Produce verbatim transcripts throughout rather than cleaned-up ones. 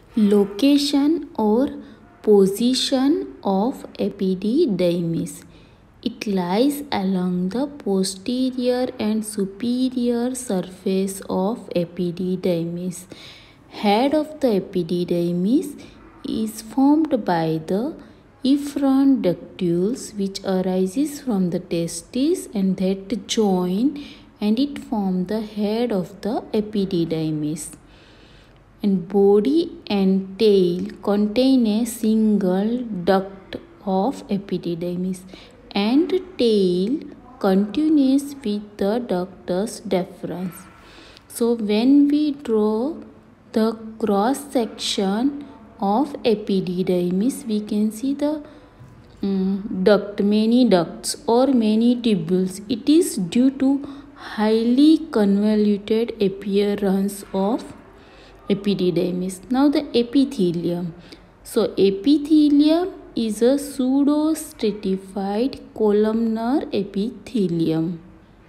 Location or position of epididymis. It lies along the posterior and superior surface of epididymis. Head of the epididymis is formed by the efferent ductules which arises from the testis and that join and it forms the head of the epididymis. And body and tail contain a single duct of epididymis and tail continues with the ductus deferens. So when we draw the cross section of epididymis, we can see the um, duct, many ducts or many tubules. It is due to highly convoluted appearance of epididymis. Now the epithelium. So epithelium is a pseudostratified columnar epithelium.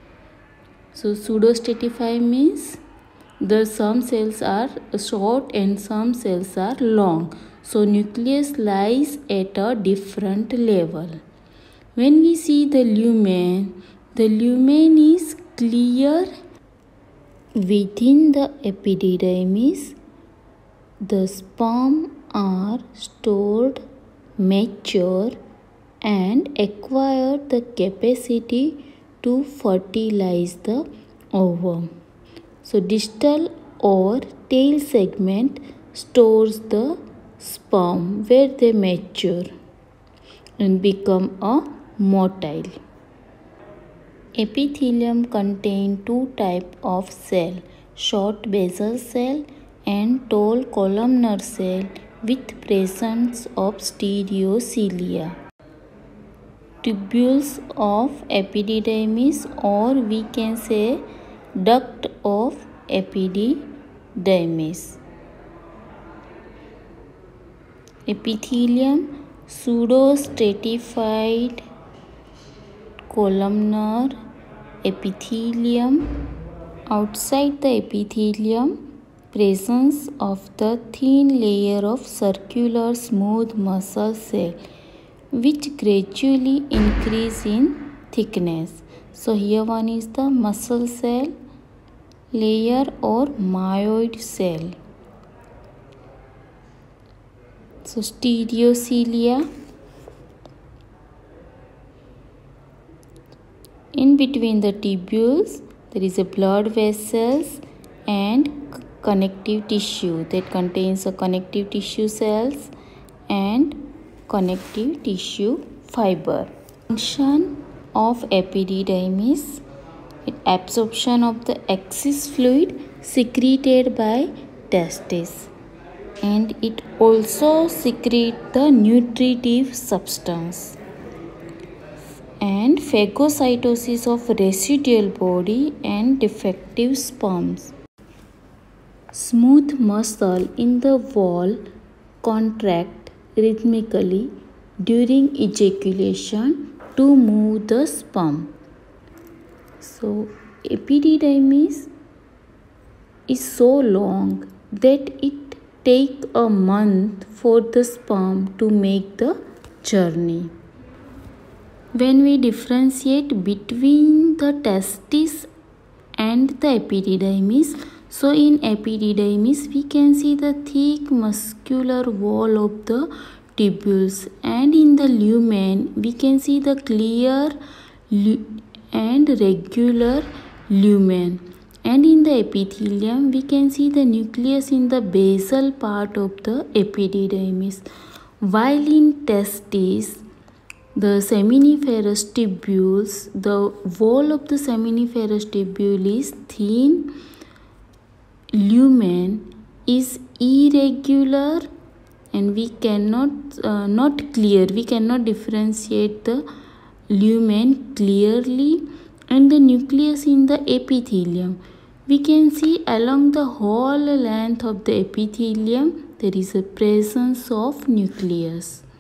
So pseudostratified means the some cells are short and some cells are long. So nucleus lies at a different level. When we see the lumen, the lumen is clear. Within the epididymis, the sperm are stored, mature and acquire the capacity to fertilize the ovum. So distal or tail segment stores the sperm where they mature and become a motile. Epithelium contains two types of cell, short basal cell and tall columnar cell with presence of stereocilia. Tubules of epididymis, or we can say duct of epididymis. Epithelium pseudostratified columnar epithelium. Outside the epithelium, presence of the thin layer of circular smooth muscle cell which gradually increase in thickness. So here one is the muscle cell layer or myoid cell. So stereocilia. In between the tubules, there is a blood vessels and connective tissue that contains the connective tissue cells and connective tissue fiber. Function of epididymis: absorption of the excess fluid secreted by testis, and it also secretes the nutritive substance. And phagocytosis of residual body and defective sperms. Smooth muscle in the wall contract rhythmically during ejaculation to move the sperm. So epididymis is so long that it takes a month for the sperm to make the journey. When we differentiate between the testis and the epididymis, so in epididymis we can see the thick muscular wall of the tubules, and in the lumen we can see the clear and regular lumen, and in the epithelium we can see the nucleus in the basal part of the epididymis, while in testis the seminiferous tubules, the wall of the seminiferous tubule is thin, lumen is irregular, and we cannot, uh, not clear, we cannot differentiate the lumen clearly, and the nucleus in the epithelium. We can see along the whole length of the epithelium there is a presence of nucleus.